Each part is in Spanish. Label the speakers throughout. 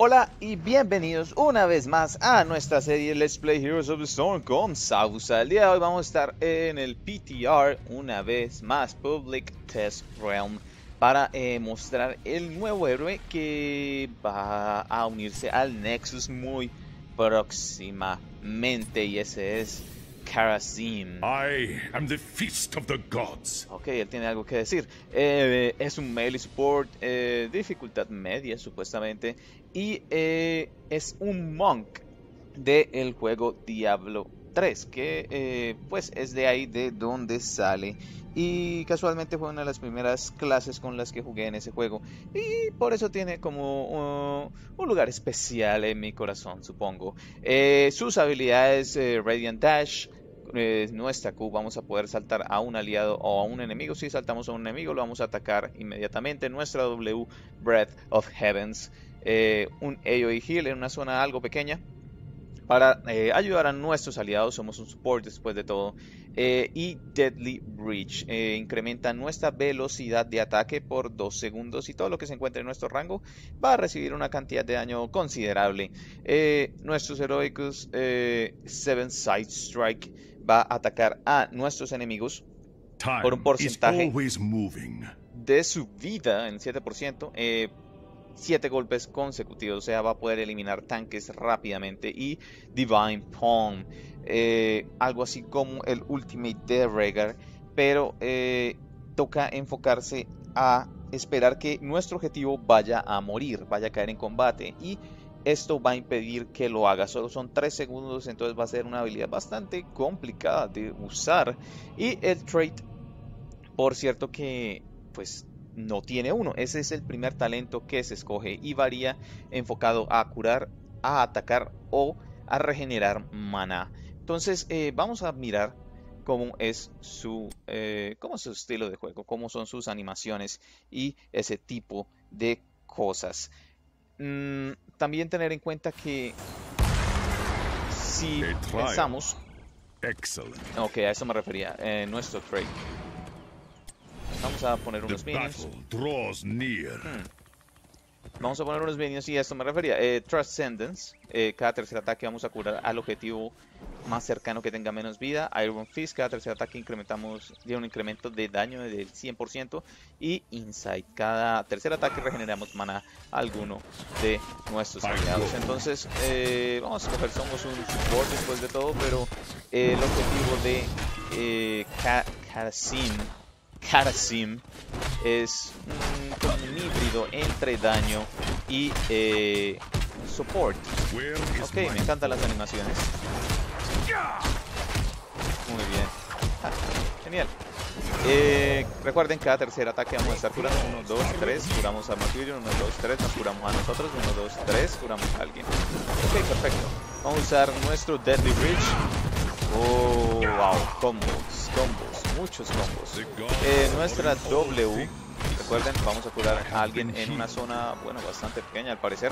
Speaker 1: Hola y bienvenidos una vez más a nuestra serie Let's Play Heroes of the Storm con Sausa. El día de hoy vamos a estar en el PTR, una vez más, Public Test Realm, para mostrar el nuevo héroe que va a unirse al Nexus muy próximamente, y ese es Kharazim.
Speaker 2: I am the feast of the gods.
Speaker 1: Ok, él tiene algo que decir. Es un melee support, dificultad media supuestamente, y es un monk del juego Diablo 3, que pues es de ahí de donde sale. Y casualmente fue una de las primeras clases con las que jugué en ese juego, y por eso tiene como un lugar especial en mi corazón, supongo. Sus habilidades, Radiant Dash, nuestra Q, vamos a poder saltar a un aliado o a un enemigo. Si saltamos a un enemigo, lo vamos a atacar inmediatamente. Nuestra W, Breath of Heavens, un AoE heal en una zona algo pequeña para ayudar a nuestros aliados. Somos un support después de todo. Y Deadly Breach incrementa nuestra velocidad de ataque por 2 segundos, y todo lo que se encuentre en nuestro rango va a recibir una cantidad de daño considerable. Nuestros heroicos, Seven Side Strike, va a atacar a nuestros enemigos por un porcentaje de su vida en 7%, 7 golpes consecutivos, o sea, va a poder eliminar tanques rápidamente. Y Divine Palm, algo así como el Ultimate de Rehgar, pero toca enfocarse a esperar que nuestro objetivo vaya a morir, vaya a caer en combate, y esto va a impedir que lo haga. Solo son 3 segundos, entonces va a ser una habilidad bastante complicada de usar. Y el trait, por cierto, que pues no tiene uno. Ese es el primer talento que se escoge y varía enfocado a curar, a atacar o a regenerar maná. Entonces vamos a mirar cómo es su estilo de juego, cómo son sus animaciones y ese tipo de cosas. También tener en cuenta que si pensamos... Ok, a eso me refería, nuestro trade. Vamos a poner unos minions. Vamos a poner unos minions, y a esto me refería. Transcendence. Cada tercer ataque vamos a curar al objetivo más cercano que tenga menos vida. Iron Fist. Cada tercer ataque incrementamos de un incremento de daño del 100%. Y Insight. Cada tercer ataque regeneramos mana a alguno de nuestros aliados. Entonces vamos a escoger, somos un support después de todo, pero el objetivo de Kharazim es como un híbrido entre daño y support. Ok, me encantan las animaciones. Muy bien. Genial. Recuerden, cada tercer ataque vamos a estar curando 1, 2, 3, curamos a Martyrion, 1, 2, 3, nos curamos a nosotros, 1, 2, 3, curamos a alguien. Ok, perfecto. Vamos a usar nuestro Deadly Breach. Oh, wow, combos, muchos combos. Nuestra W, recuerden, vamos a curar a alguien en una zona, bueno, bastante pequeña al parecer.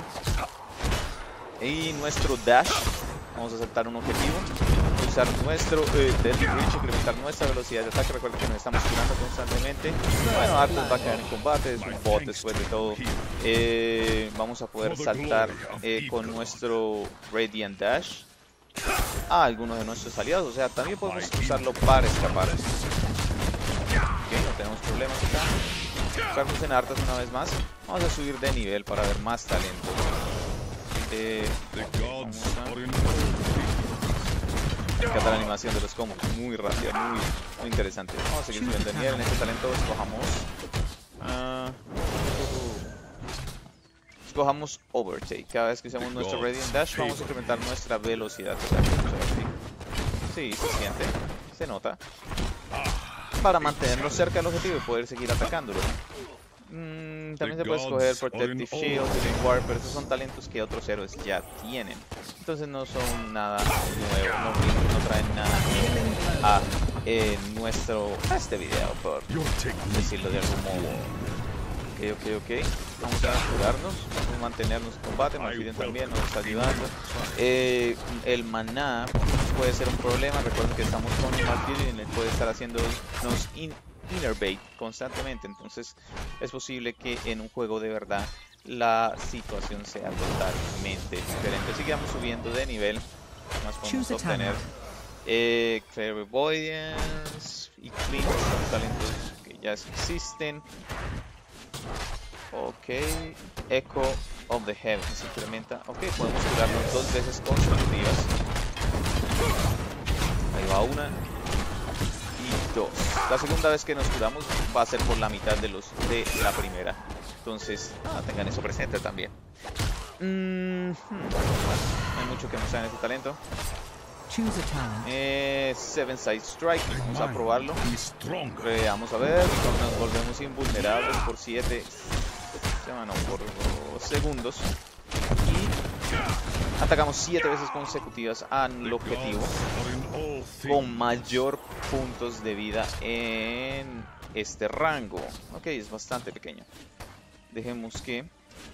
Speaker 1: Y nuestro Dash, vamos a saltar un objetivo. Usar nuestro Deadly Breach, incrementar nuestra velocidad de ataque. Recuerden que nos estamos curando constantemente. Bueno, Arthur va a caer en combate, es un bot después de todo. Vamos a poder saltar con nuestro Radiant Dash a algunos de nuestros aliados, o sea, también podemos usarlo para escapar. Ok, no tenemos problemas acá. Usamos en Arthas una vez más. Vamos a subir de nivel para ver más talento. Me encanta la animación de los combos, muy rápida, muy interesante. Vamos a seguir subiendo de nivel. En este talento escojamos Overtake. Cada vez que usamos nuestro Radiant Dash, vamos a incrementar nuestra velocidad de ataque. Sí, se siente, se nota. Para mantenernos cerca del objetivo y poder seguir atacándolo. También se puede escoger Protective Shield, Living Ward, pero esos son talentos que otros héroes ya tienen. Entonces no son nada nuevo, no traen nada nuevo a este video, por decirlo de algún modo. Ok. Vamos a curarnos, vamos a mantenernos en combate. Martyrion también nos está ayudando. El maná puede ser un problema. Recuerden que estamos con Martyrion y puede estar haciéndonos innerbait constantemente. Entonces es posible que en un juego de verdad la situación sea totalmente diferente. Sigamos subiendo de nivel. Más podemos obtener Clairvoyance y Clean, son talentos que ya existen. Ok, Echo of the Heavens incrementa. Ok, podemos curarnos 2 veces consecutivas. Ahí va una y 2. La segunda vez que nos curamos va a ser por la mitad de la primera. Entonces, tengan eso presente también. Bueno, hay mucho que no saben ese talento. Seven Side Strike, vamos a probarlo. Vamos a ver, nos volvemos invulnerables por 7 por segundos. Y atacamos 7 veces consecutivas al objetivo con mayor puntos de vida en este rango. Ok, es bastante pequeño. Dejemos que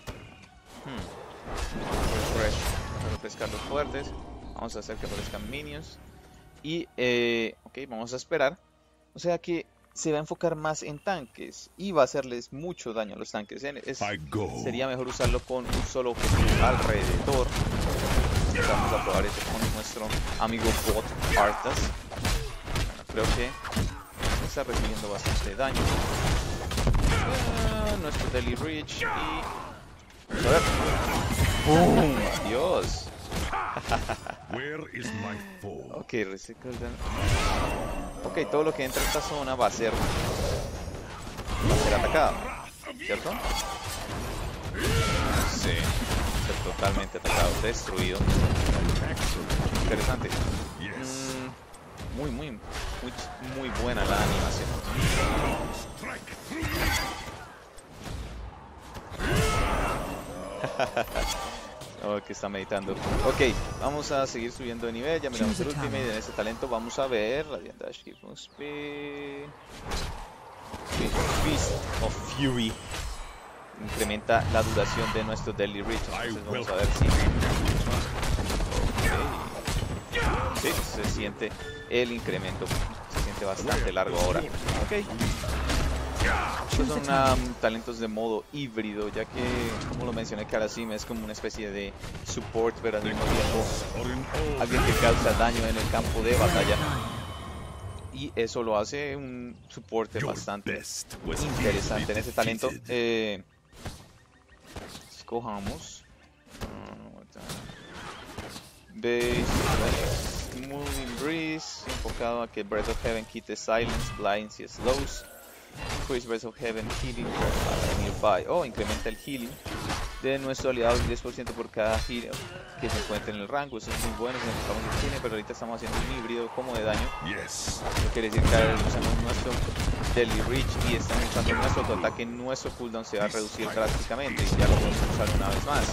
Speaker 1: refrescar los fuertes. Vamos a hacer que aparezcan minions. Y ok, vamos a esperar. O sea que se va a enfocar más en tanques y va a hacerles mucho daño a los tanques. Sería mejor usarlo con un solo objetivo alrededor. Vamos a probar eso con nuestro amigo bot Arthas. Bueno, creo que está recibiendo bastante daño. Nuestro Deadly Reach y... a ver. ¡Bum! ¡Adiós! Ok, ok, todo lo que entra a esta zona va a ser atacado, ¿cierto? Sí, ser totalmente atacado, destruido. Interesante. Muy buena la animación. Oh, que está meditando. Ok, vamos a seguir subiendo de nivel. Ya miramos el último y en este talento vamos a ver Radiant Dash, Keep on Speed, Beast of Fury. Incrementa la duración de nuestro Deadly Reach. Entonces vamos a ver si sí, se siente el incremento. Se siente bastante largo ahora. Ok. Estos son talentos de modo híbrido, ya que, como lo mencioné, Karasim es como una especie de support, pero al mismo tiempo alguien que causa daño en el campo de batalla. Y eso lo hace un soporte bastante interesante en ese talento. Escojamos Moving Breeze, enfocado a que Breath of Heaven quite Silence, Blinds y Slows. Increase Breath of Heaven Healing nearby. Incrementa el healing de nuestro aliado 10% por cada healer que se encuentre en el rango. Eso es muy bueno si enfocamos el healing, pero ahorita estamos haciendo un híbrido como de daño. Eso quiere decir que ahora usamos nuestro Deadly Reach y estamos usando nuestro autoataque. Nuestro cooldown se va a reducir drásticamente y ya lo podemos usar una vez más.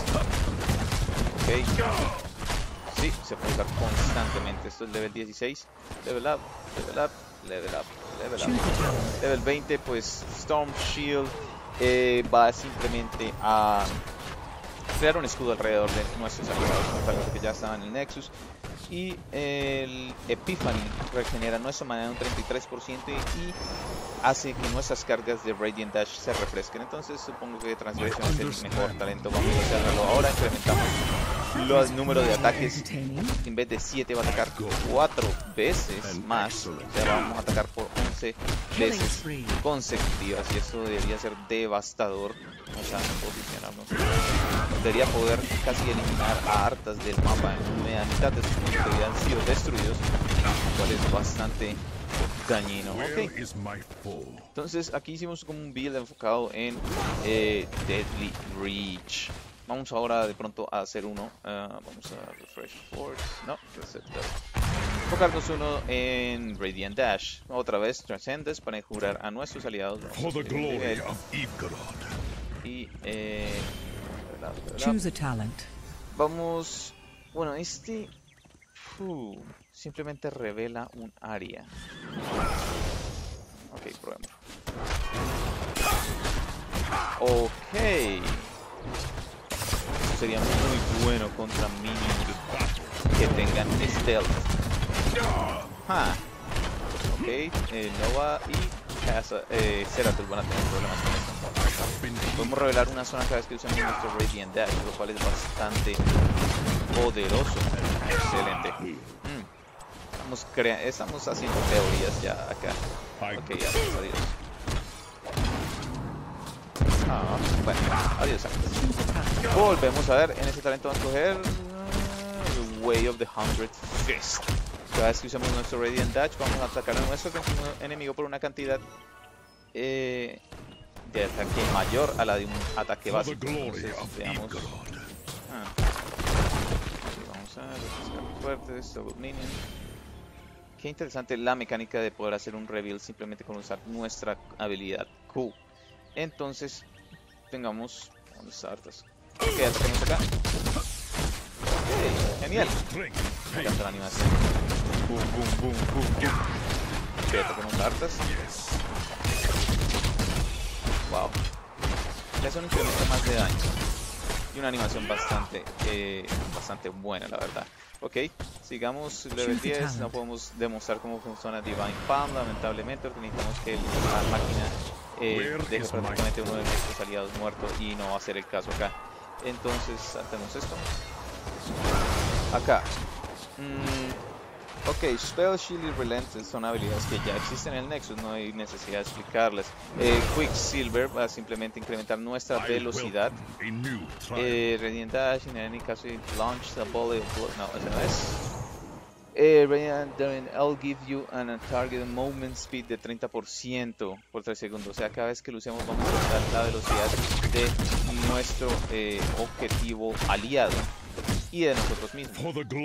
Speaker 1: Ok. Sí, se puede usar constantemente. Esto es level 16. Level up, level up, level up, level up. Level 20, pues Storm Shield va simplemente a crear un escudo alrededor de nuestros aliados, que ya estaban en el Nexus. Y el Epiphany regenera nuestra mana en un 33% y hace que nuestras cargas de Radiant Dash se refresquen. Entonces supongo que Transgression es el mejor talento. Vamos a hacerlo ahora. Incrementamos los números de ataques. En vez de 7 va a atacar 4 veces más. O sea, vamos a atacar por 11 veces consecutivas. Y eso debería ser devastador. Vamos a posicionarnos. Debería poder casi eliminar a hartas del mapa. En mitad de sus puntos de vida han sido destruidos, lo cual es bastante dañino. Okay. Entonces aquí hicimos como un build enfocado en Deadly Reach. Vamos ahora de pronto a hacer uno. Vamos a refresh force. No, reset. Enfocarnos uno en Radiant Dash. Otra vez Transcendence para enjurar a nuestros aliados. Y
Speaker 3: choose a talent.
Speaker 1: Vamos. Bueno, este simplemente revela un área. Ok, probemos. Ok. Eso sería muy bueno contra minions que tengan stealth. Ok, Nova y Zeratul van a tener problemas con esto. Podemos revelar una zona cada vez que usemos nuestro Radiant Dash, lo cual es bastante poderoso. Excelente. Estamos haciendo teorías ya acá. Ok, ya, adiós. Bueno, adiós. Volvemos a ver, en este talento vamos a coger The Way of the 100th Fist. Cada vez que usemos nuestro Radiant Dash vamos a atacar a nuestro enemigo por una cantidad de ataque mayor a la de un ataque básico. Entonces, veamos. Vamos a refrescar fuertes, Double Minion. Qué interesante la mecánica de poder hacer un reveal simplemente con usar nuestra habilidad Q. Entonces, tengamos unas hartas. Ok, tenemos acá. Okay, genial. Me encanta la animación. Boom, boom, boom, boom, boom. Ok, tenemos hartas. Wow. Le hace un incremento más de daño. Y una animación bastante buena, la verdad. Ok, sigamos level 10. No podemos demostrar cómo funciona Divine Palm, lamentablemente, porque necesitamos que la máquina deje prácticamente uno de nuestros aliados muertos y no va a ser el caso acá. Entonces, saltemos esto. Acá. Ok, Spell, Shield y Relentless son habilidades que ya existen en el Nexus, no hay necesidad de explicarlas. Quicksilver va a simplemente incrementar nuestra velocidad. Radiant Dash, en any case, launch a volley of blood. No, ese no es. Radiant Dash, I'll give you a target movement speed de 30% por 3 segundos. O sea, cada vez que lo usemos vamos a aumentar la velocidad de nuestro objetivo aliado y de nosotros mismos.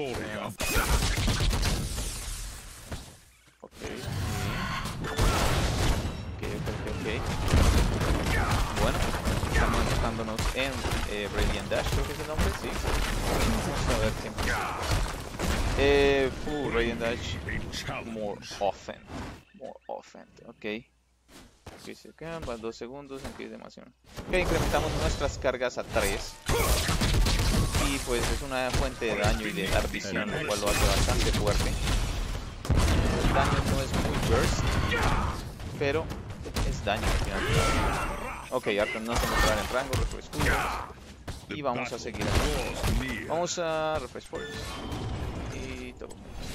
Speaker 1: Ok. Bueno, estamos enfocándonos en Radiant Dash, creo que es el nombre, sí. Vamos a ver qué. Radiant Dash more often, ok. Ok, se quedan, van 2 segundos, en que es demasiado. Ok, incrementamos nuestras cargas a 3. Y pues es una fuente de daño y de dar visión, lo cual lo hace bastante fuerte. El daño no es muy burst, pero es daño al final. Ok, Arkham no se mostrará en rango, refresh full. Y vamos a seguir aquí. Vamos a refresh force. Y todo.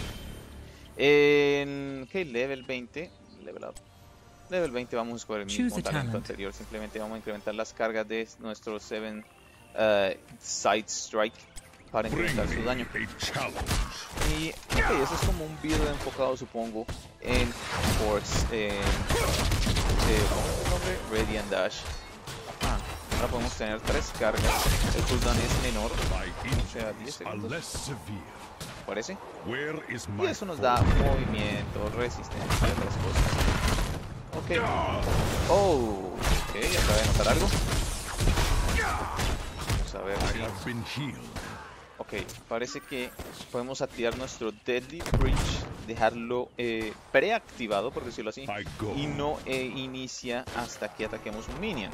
Speaker 1: En level 20, level up. Level 20 vamos a escoger el mismo talento anterior. Simplemente vamos a incrementar las cargas de nuestro 7 Side Strike para incrementar su daño. Y ok, eso es como un build enfocado, supongo, en Force. ¿Cómo es el nombre? Radiant Dash. Ahora podemos tener 3 cargas. El cooldown es menor, o sea, 10 segundos. ¿Parece? Y eso nos da movimiento, resistencia y otras cosas. Ok. Ok, acaba de notar algo. Vamos a ver si... Ok, parece que podemos activar nuestro Deadly Breach, dejarlo preactivado, por decirlo así, y no inicia hasta que ataquemos un minion.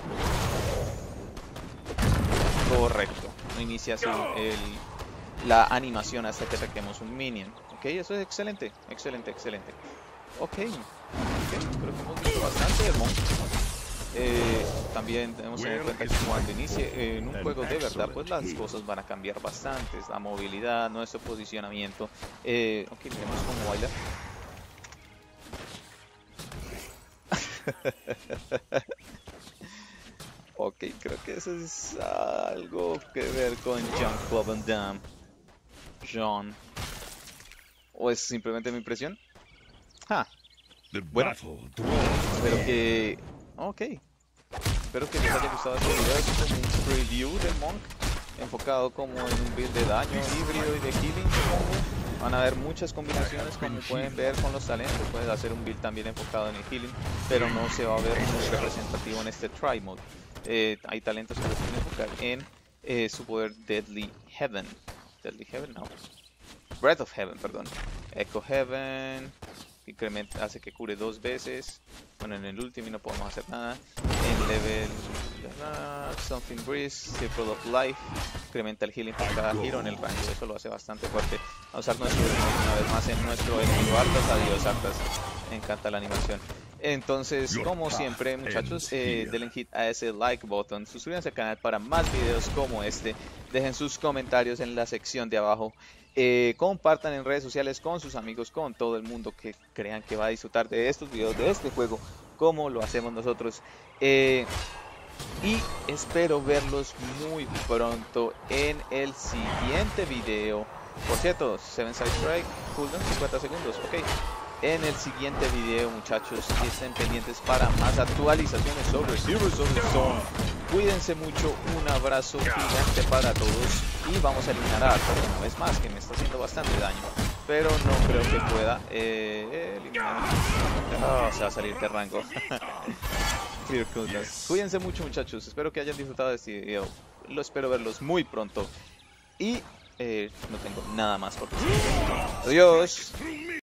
Speaker 1: Correcto, no inicia la animación hasta que ataquemos un minion. Ok, eso es excelente, excelente. Ok, creo que hemos visto bastante del monstruo. También tenemos que tener en cuenta que cuando inicie en un juego de verdad, pues las cosas van a cambiar bastante. La movilidad, nuestro posicionamiento. Ok, veremos cómo baila. Ok, creo que eso es algo que ver con Jean-Claude Van Damme. Jean. ¿O es simplemente mi impresión? Bueno, espero que... Ok. Espero que les haya gustado este video. Es como un preview del Monk, enfocado como en un build de daño híbrido y de healing, supongo. Van a haber muchas combinaciones, como pueden ver con los talentos. Puedes hacer un build también enfocado en el healing, pero no se va a ver muy representativo en este try mode. Hay talentos que los pueden enfocar en su poder Deadly Heaven. Deadly Heaven, no. Breath of Heaven, perdón. Echo Heaven. Incrementa, hace que cure 2 veces. Bueno, en el último no podemos hacer nada. En level Something Breeze, Circle of Life, incrementa el healing para cada giro en el rango. Eso lo hace bastante fuerte. Vamos a usar nuestro una vez más en nuestro enemigo Arthas. Adiós Arthas, me encanta la animación. Entonces, como siempre, muchachos, denle hit a ese like button, suscríbanse al canal para más videos como este, dejen sus comentarios en la sección de abajo, compartan en redes sociales con sus amigos, con todo el mundo que crean que va a disfrutar de estos videos, de este juego, como lo hacemos nosotros. Y espero verlos muy pronto en el siguiente video. Por cierto, 7 Side Strike, cooldown 50 segundos, ok. En el siguiente video, muchachos, estén pendientes para más actualizaciones sobre Heroes of the Storm. Cuídense mucho, un abrazo gigante para todos y vamos a eliminar a Arthur una vez más, que me está haciendo bastante daño. Pero no creo que pueda eliminar. No, se va a salir de rango. Cuídense mucho, muchachos, espero que hayan disfrutado de este video. Lo espero verlos muy pronto. Y no tengo nada más por decir. Adiós.